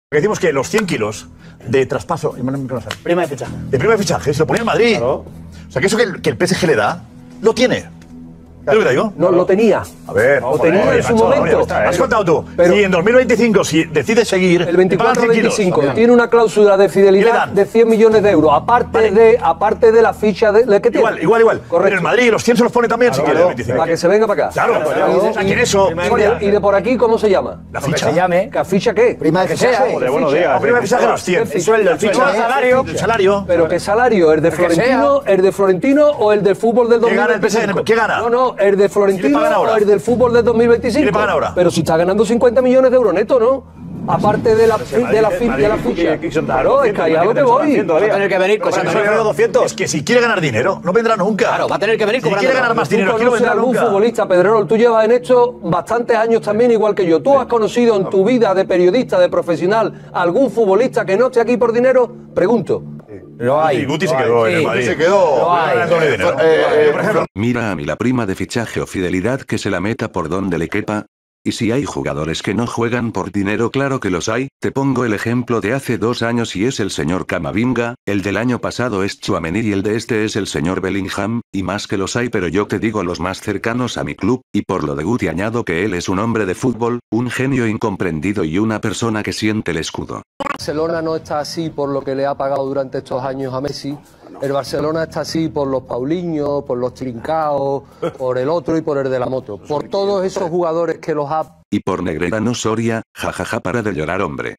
Decimos que los 100 kilos de traspaso... Prima de fichaje. De prima de fichaje, se lo ponía en Madrid. Claro. O sea, que eso que el PSG le da, lo tiene. ¿Es lo que te digo? No, lo tenía. A ver, lo tenía en su momento. ¿Has contado tú? Pero si en 2025, si decides seguir... El 24-25 tiene una cláusula de fidelidad de 100 millones de euros. Aparte de la ficha de que tiene. Igual. Correcto. Pero en Madrid los 100 se los pone también si quiere el 25. Para que se venga para acá. Claro. Aquí en eso... ¿Y de por aquí cómo se llama? La ficha. Se llame. ¿La ficha qué? Prima de fichaje. Buenos días. Prima de fichaje los 100. El sueldo, salario. El salario. ¿Pero qué salario? ¿El de Florentino o el del fútbol del 2025? ¿Qué gana? No, el de Florentino o el del fútbol del 2025. ¿Qué le pagan ahora? Pero si está ganando 50 millones de euros neto, ¿no? Aparte de la ficha. Claro, es que allá lo que voy. Va a tener que venir con 200. Es que si quiere ganar dinero, no vendrá nunca. Claro, va a tener que venir si quiere ganar más dinero, aquí no vendrá algún nunca. futbolista, Pedrerol, tú llevas en esto bastantes años también, igual que yo. ¿Tú has conocido en tu vida de periodista, de profesional, algún futbolista que no esté aquí por dinero? Pregunto. Lo hay. Guti se quedó en el Madrid. Se quedó. Por ejemplo, Mira a mí la prima de fichaje o fidelidad que se la meta por donde le quepa. Y si hay jugadores que no juegan por dinero, claro que los hay. Te pongo el ejemplo de hace 2 años y es el señor Camavinga, el del año pasado es Tchouaméni y el de este es el señor Bellingham, y más que los hay, pero yo te digo los más cercanos a mi club, y por lo de Guti añado que él es un hombre de fútbol, un genio incomprendido y una persona que siente el escudo. Barcelona no está así por lo que le ha pagado durante estos años a Messi. El Barcelona está así por los Paulinho, por los Trincao, por el otro y por el de la moto. Por todos esos jugadores que los ha... Y por Negreira Soria, jajaja, para de llorar, hombre.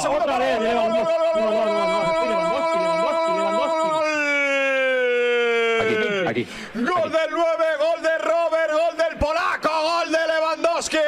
Aquí. Gol del 9, gol de Robert, gol del polaco, gol de Lewandowski.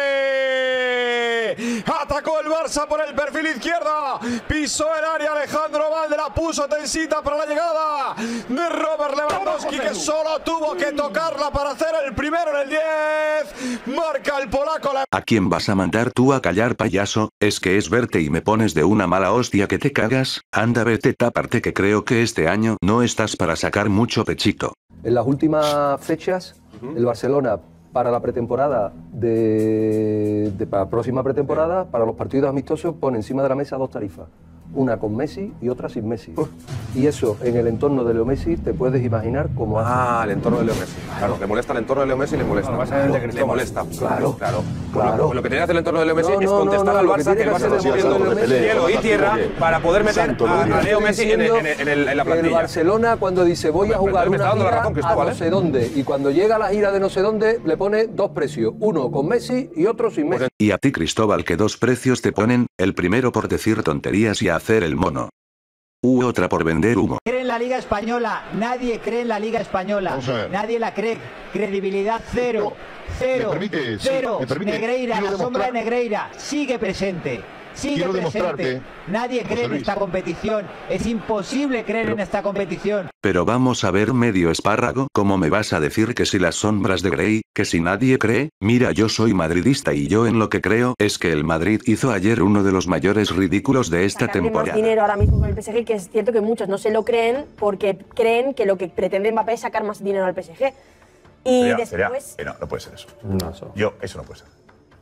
Atacó el Barça por el perfil izquierdo. Pisó el área Alejandro Valde, la puso tensita para la llegada de Robert Lewandowski, que solo tuvo que tocarla para hacer el primero en el 10. Marca el polaco. ¿A quién vas a mandar tú a callar, payaso? Es que es verte y me pones de una mala hostia que te cagas. Anda, vete, taparte, que creo que este año no estás para sacar mucho pechito. En las últimas fechas, el Barcelona, para la pretemporada, para la próxima pretemporada, para los partidos amistosos, pone encima de la mesa 2 tarifas. Una con Messi y otra sin Messi. Y eso, en el entorno de Leo Messi, te puedes imaginar cómo hace. Ah, el entorno de Leo Messi. Claro, le molesta el entorno de Leo Messi y le molesta. Le molesta. Claro. Lo que tiene que hacer el entorno de Leo Messi es no, contestar no, al lo que Barça que el tiene Barça que está hacer poniendo cielo y tierra para poder meter a Leo Messi en la El plantilla. Barcelona, cuando dice voy a jugar me está una dando la gira razón, a Cristóbal, no sé dónde, y cuando llega la gira de no sé dónde, le pone 2 precios. Uno con Messi y otro sin Messi. Y a ti, Cristóbal, ¿qué 2 precios te ponen? El primero por decir tonterías y hacer el mono. Otra por vender humo. Cree en la Liga Española, nadie cree en la Liga Española, nadie la cree, credibilidad cero, cero, cero. Negreira, la sombra de Negreira, sigue presente. Sigue presente. Nadie cree en esta competición. Es imposible creer en esta competición. Pero vamos a ver, medio espárrago, ¿cómo me vas a decir que si las sombras de Grey, que si nadie cree? Mira, yo soy madridista y yo en lo que creo es que el Madrid hizo ayer uno de los mayores ridículos de esta temporada. Más dinero ahora mismo con el PSG, que es cierto que muchos no se lo creen porque creen que lo que pretende Mbappé es sacar más dinero al PSG. Y después... No puede ser eso. No, Eso no puede ser.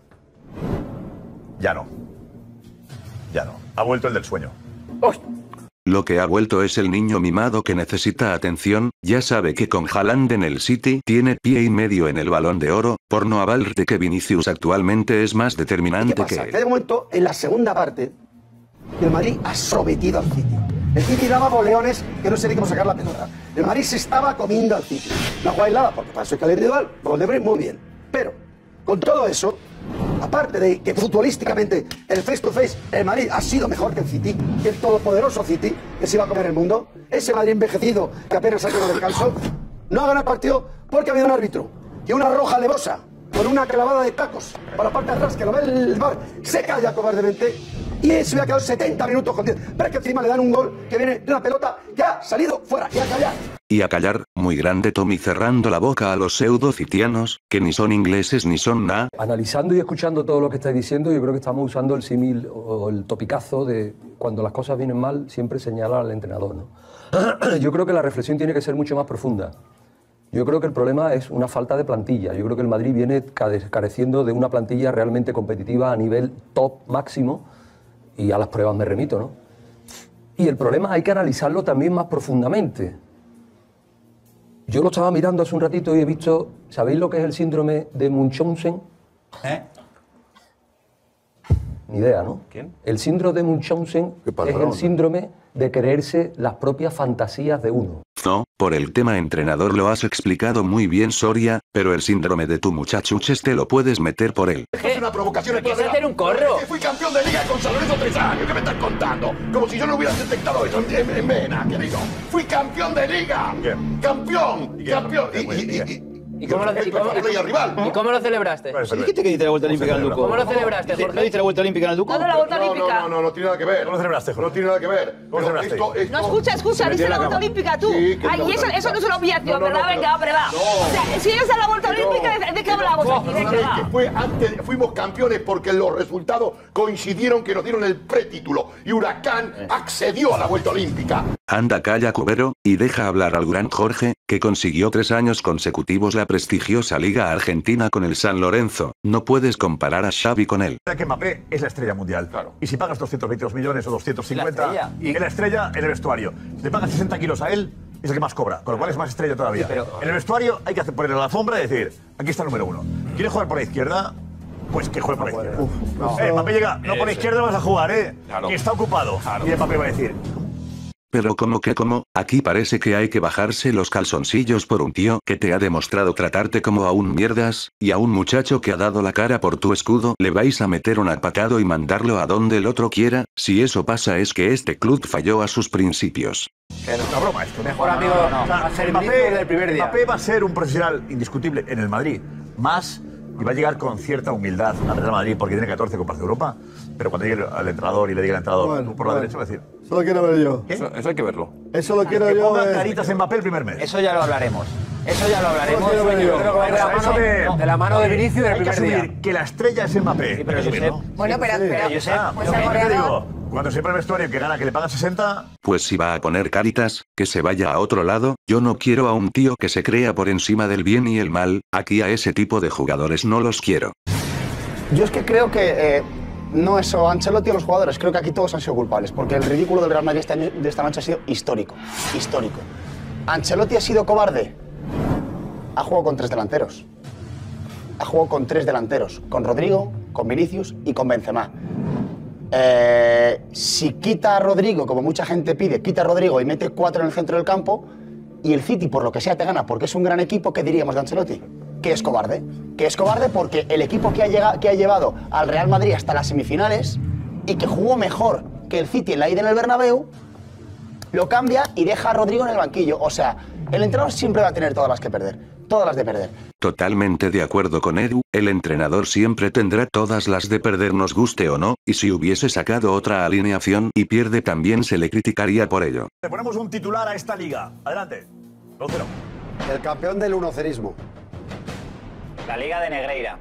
Ya no. Ha vuelto el del sueño. Lo que ha vuelto es el niño mimado que necesita atención, ya sabe que con Haaland en el City tiene pie y medio en el Balón de Oro, por no hablarte que Vinicius actualmente es más determinante que él. De momento, en la segunda parte, el Madrid ha sometido al City. El City daba boleones que no sé ni cómo sacar la pelota. El Madrid se estaba comiendo al City. La jugada aislada, porque pasó el calidad individual, gol de Bruyne, muy bien. Pero, con todo eso, aparte de que futbolísticamente el face to face, el Madrid ha sido mejor que el City, que el todopoderoso City, que se iba a comer el mundo, ese Madrid envejecido que apenas ha tenido descanso, no ha ganado el partido porque ha habido un árbitro, que una roja alevosa, con una clavada de tacos por la parte de atrás, que lo ve el VAR, se calla cobardemente, y se hubiera quedado 70 minutos con 10. Pero es que encima le dan un gol que viene de una pelota que ha salido fuera, y a callar. Y a callar, muy grande Tommy cerrando la boca a los pseudo-citianos, que ni son ingleses ni son nada. Analizando y escuchando todo lo que estáis diciendo, yo creo que estamos usando el símil o el topicazo de cuando las cosas vienen mal, siempre señalar al entrenador, ¿no? Yo creo que la reflexión tiene que ser mucho más profunda. Yo creo que el problema es una falta de plantilla. Yo creo que el Madrid viene careciendo de una plantilla realmente competitiva a nivel top máximo. y a las pruebas me remito, ¿no? Y el problema hay que analizarlo también más profundamente. Yo lo estaba mirando hace un ratito y he visto, ¿sabéis lo que es el síndrome de Munchausen? Ni idea, ¿no? ¿Quién? El síndrome de Munchausen es el síndrome de creerse las propias fantasías de uno. No, por el tema entrenador lo has explicado muy bien, Soria, pero el síndrome de tu muchachuches te lo puedes meter por él. Es una provocación. ¿Quieres hacer un corro? Fui campeón de liga con San Lorenzo 3 años. ¿Qué me estás contando? Como si yo no hubiera detectado eso en vena, querido. Fui campeón de liga. Campeón. ¿Y cómo lo celebraste? ¿Dijiste que diste la vuelta olímpica en el Duco? ¿Cómo lo celebraste, Jorge? ¿No diste la vuelta olímpica en el Duco? No, la vuelta olímpica. No tiene nada que ver. ¿Cómo lo celebraste, Jorge? No tiene nada que ver. ¿Cómo lo celebraste? No, escucha, dice la vuelta olímpica tú. Sí, que Ay, no, y eso no es una obviación, no, ¿verdad? Venga, hombre, va. O sea, si esa es la vuelta olímpica, ¿de qué hablamos aquí? ¿De qué va? Que fue antes, fuimos campeones porque los resultados coincidieron que nos dieron el pretítulo y Huracán accedió a la vuelta olímpica. Anda, calla, Cubero, y deja hablar al gran Jorge, que consiguió 3 años consecutivos la prestigiosa Liga Argentina con el San Lorenzo. No puedes comparar a Xavi con él. Que Mbappé es la estrella mundial. Claro. Y si pagas 222 millones o 250, La estrella. es la estrella en el vestuario. Si le pagas 60 kilos a él, es el que más cobra, con lo cual es más estrella todavía. Sí, pero- en el vestuario hay que ponerle la alfombra y decir, aquí está el número 1. ¿Quiere jugar por la izquierda? Pues que juegue por la izquierda. Mbappé llega, no por la izquierda vas a jugar, Claro. que está ocupado. Claro. Y Mbappé va a decir, Pero como, aquí parece que hay que bajarse los calzoncillos por un tío que te ha demostrado tratarte como a un mierdas, y a un muchacho que ha dado la cara por tu escudo, le vais a meter un apacado y mandarlo a donde el otro quiera. Si eso pasa es que este club falló a sus principios. que no es una broma esto. Mejor amigo, O sea, va a ser el ministro desde el primer día. Mbappé va a ser un profesional indiscutible en el Madrid. Más, y va a llegar con cierta humildad al Real Madrid porque tiene 14 Copas de Europa. Pero cuando llegue al entrenador y le diga al entrenador, tú por la derecha, va a decir, Eso lo quiero ver yo. ¿qué? Eso hay que verlo. Eso lo quiero Que yo ponga ver. caritas en Mbappé el primer mes. Eso ya lo hablaremos. Eso ya lo hablaremos. Yo creo que Yo creo que va a ir de la Eso mano de la mano de Vinicius del hay que primer día. asumir que la estrella es Mbappé. Sí, pero Hay que Josep, asumirlo. Bueno, pero Josep, pues Lo el que te goleador. digo, cuando siempre el vestuario que gana, que le pagan 60, Pues si va a poner caritas, que se vaya a otro lado. Yo no quiero a un tío que se crea por encima del bien y el mal. Aquí a ese tipo de jugadores no los quiero. Yo es que creo que no es o Ancelotti o los jugadores, creo que aquí todos han sido culpables, porque el ridículo del Real Madrid de esta noche ha sido histórico. Histórico. ¿Ancelotti ha sido cobarde? Ha jugado con 3 delanteros. Ha jugado con 3 delanteros, con Rodrigo, con Vinicius y con Benzema. Si quita a Rodrigo, como mucha gente pide, quita a Rodrigo y mete 4 en el centro del campo, y el City, por lo que sea, te gana porque es un gran equipo, ¿qué diríamos de Ancelotti? Que es cobarde. Que es cobarde porque el equipo que ha llevado al Real Madrid hasta las semifinales y que jugó mejor que el City en la ida en el Bernabéu, lo cambia y deja a Rodrigo en el banquillo. O sea, el entrenador siempre va a tener todas las que perder. Todas las de perder. Totalmente de acuerdo con Edu, el entrenador siempre tendrá todas las de perder nos guste o no, y si hubiese sacado otra alineación y pierde también se le criticaría por ello. le ponemos un titular a esta liga. Adelante. 2-0. El campeón del unocerismo. La Liga de Negreira.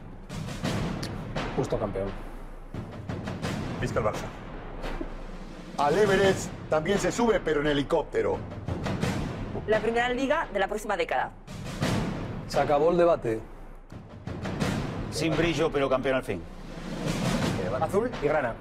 Justo campeón. Vizca el Barça. Al Everest también se sube, pero en helicóptero. La primera liga de la próxima década. Se acabó el debate. Sin brillo, pero campeón al fin. Azul y grana.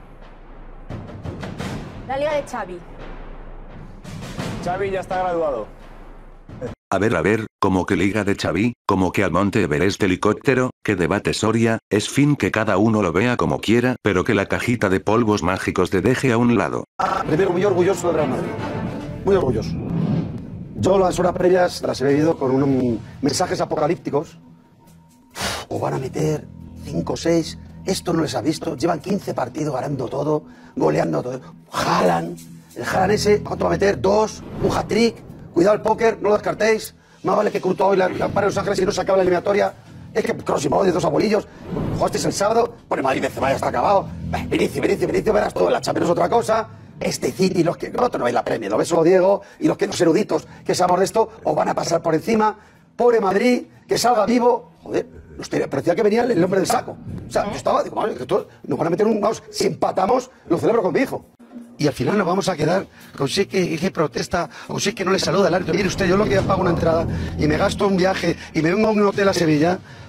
La liga de Xavi. Xavi ya está graduado. A ver, como que liga de Xavi, como que al Monte Everest helicóptero, que debate Soria, es fin que cada uno lo vea como quiera, pero que la cajita de polvos mágicos te deje a un lado. Primero, muy orgulloso del Real Madrid. Muy orgulloso. Yo las horas previas las he vivido con unos mensajes apocalípticos. O van a meter 5 o 6. Esto no les ha visto. Llevan 15 partidos ganando todo, goleando todo. Haaland. El Haaland ese, ¿cuánto va a meter? 2, un hat-trick. Cuidado el póker, no lo descartéis. Más vale que Courtois hoy la pare Los Ángeles y no se acaba la eliminatoria. Es que Kroos y Modric, 2 abuelillos. Jugasteis el sábado, pone Madrid, Benzema ya está acabado. Vinicius, verás todo. La Champions es otra cosa. Este City, los que no veis la Premier, lo ves solo Diego y los que los eruditos que sabemos de esto, os van a pasar por encima. Pobre Madrid, que salga vivo. Joder, parecía que venía el hombre del saco. O sea, yo estaba, digo, madre, nos van a meter un mouse. Si empatamos, lo celebro con mi hijo. Y al final nos vamos a quedar con sí que protesta o sí que no le saluda al árbitro. Mire usted, yo lo que pago una entrada y me gasto un viaje y me vengo a un hotel a Sevilla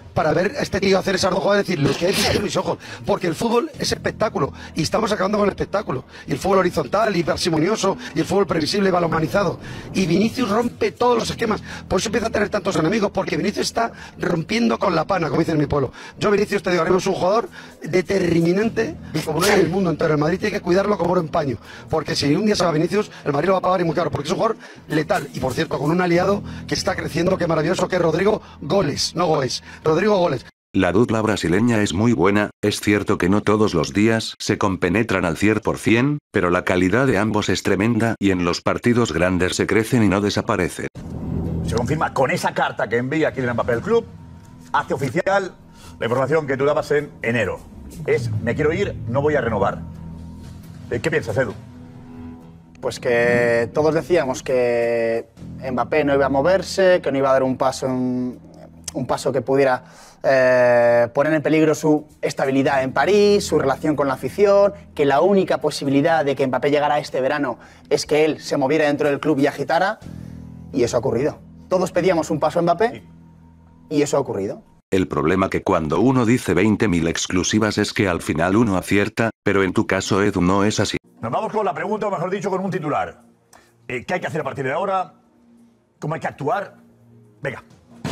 para ver a este tío hacer esas dos jugadas y decir, lo que he visto en mis ojos, porque el fútbol es espectáculo y estamos acabando con el espectáculo, y el fútbol horizontal y parsimonioso y el fútbol previsible y balonmanizado, y Vinicius rompe todos los esquemas, por eso empieza a tener tantos enemigos, porque Vinicius está rompiendo con la pana, como dicen en mi pueblo. Yo Vinicius, te digo, ahora mismo es un jugador determinante como no hay en el mundo entero. El Madrid tiene que cuidarlo como oro en paño, porque si un día se va Vinicius, el Madrid lo va a pagar y muy caro, porque es un jugador letal, y por cierto, con un aliado que está creciendo, que maravilloso, que es Rodrigo Goles, no Goes, Rodrigo Goles. La dupla brasileña es muy buena, es cierto que no todos los días se compenetran al 100%, pero la calidad de ambos es tremenda y en los partidos grandes se crecen y no desaparecen. Se confirma con esa carta que envía Kylian Mbappé al club, hace oficial la información que tú dabas en enero. Es, me quiero ir, no voy a renovar. ¿Qué piensas, Edu? Pues que todos decíamos que Mbappé no iba a moverse, que no iba a dar un paso que pudiera poner en peligro su estabilidad en París, su relación con la afición, que la única posibilidad de que Mbappé llegara este verano es que él se moviera dentro del club y agitara, y eso ha ocurrido. Todos pedíamos un paso a Mbappé y eso ha ocurrido. El problema que cuando uno dice 20.000 exclusivas es que al final uno acierta, pero en tu caso, Edu, no es así. Nos vamos con la pregunta, o mejor dicho, con un titular. ¿Qué hay que hacer a partir de ahora? ¿Cómo hay que actuar? Venga.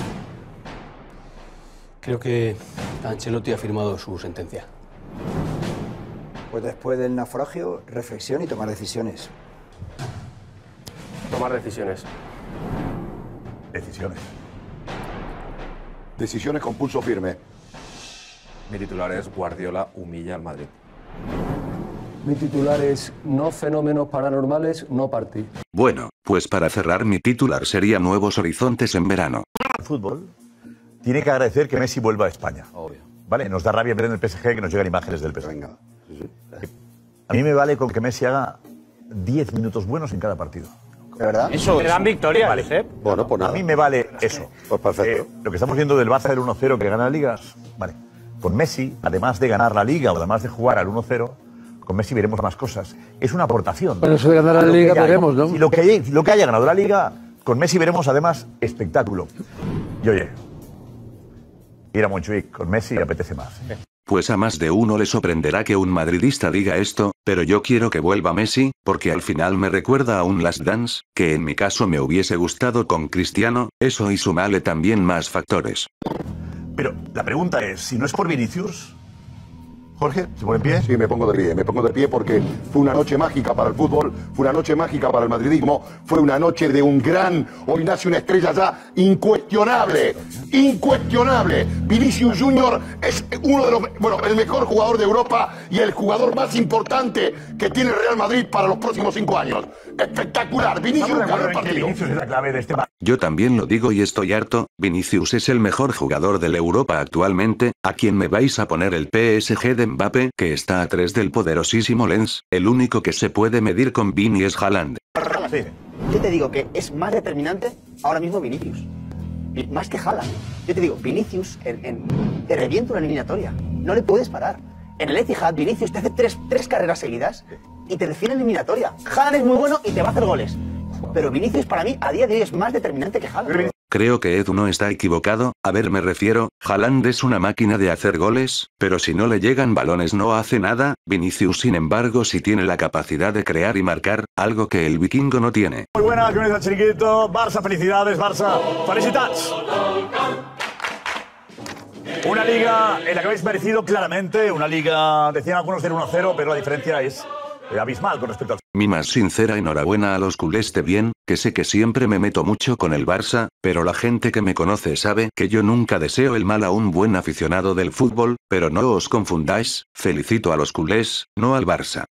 Creo que Ancelotti ha firmado su sentencia. Pues después del naufragio, reflexión y tomar decisiones. Tomar decisiones. Decisiones. Decisiones con pulso firme. Mi titular es Guardiola humilla al Madrid. Mi titular es no fenómenos paranormales, no party. Bueno, pues para cerrar mi titular sería nuevos horizontes en verano. El fútbol tiene que agradecer que Messi vuelva a España. Obvio. Vale, nos da rabia ver en el PSG que nos llegan imágenes del PSG. Venga. A mí me vale con que Messi haga 10 minutos buenos en cada partido. ¿De verdad? Eso gran victoria, vale. Josep. Bueno, pues nada. A mí me vale eso. Pues perfecto. Lo que estamos viendo del Barça del 1-0 que gana la Liga, vale. Con Messi, además de ganar la Liga o además de jugar al 1-0, con Messi veremos más cosas. Es una aportación. Bueno, eso de ganar la Liga veremos, ¿no? Y lo que haya ganado la Liga, con Messi veremos además espectáculo. Y oye, ir a Montjuic con Messi apetece más. Pues a más de uno le sorprenderá que un madridista diga esto, pero yo quiero que vuelva Messi, porque al final me recuerda a un Last Dance, que en mi caso me hubiese gustado con Cristiano, eso y sumale también más factores. Pero la pregunta es, si no es por Vinicius, Jorge, ¿se pone en pie? Sí, me pongo de pie porque fue una noche mágica para el fútbol, fue una noche mágica para el madridismo, fue una noche de un gran, hoy nace una estrella ya incuestionable, Vinicius Junior es uno de los, el mejor jugador de Europa y el jugador más importante que tiene el Real Madrid para los próximos 5 años. Espectacular, Vinicius ganó el partido. Vinicius es la clave de este Yo también lo digo y estoy harto, Vinicius es el mejor jugador de la Europa actualmente, ¿a quién me vais a poner el PSG de Mbappé, que está a 3 del poderosísimo Lens? El único que se pude medir con Vini es Haaland. Yo te digo que es más determinante ahora mismo Vinicius, más que Haaland. Yo te digo, Vinicius te revienta una eliminatoria, no le puedes parar. En el Etihad, Vinicius te hace tres carreras seguidas y te define eliminatoria. Haaland es muy bueno y te va a hacer goles. Pero Vinicius para mí a día de hoy es más determinante que Haaland. Creo que Edu no está equivocado, a ver me refiero, Haaland es una máquina de hacer goles, pero si no le llegan balones no hace nada, Vinicius sin embargo sí tiene la capacidad de crear y marcar, algo que el vikingo no tiene. Muy buenas, bienvenidos al Chiringuito. Barça, felicidades, Barça. Felicitats. Una liga en la que habéis merecido claramente, una liga, decían algunos del 1-0, pero la diferencia es abismal con respecto al... Mi más sincera enhorabuena a los culés de bien, que sé que siempre me meto mucho con el Barça, pero la gente que me conoce sabe que yo nunca deseo el mal a un buen aficionado del fútbol, pero no os confundáis, felicito a los culés, no al Barça.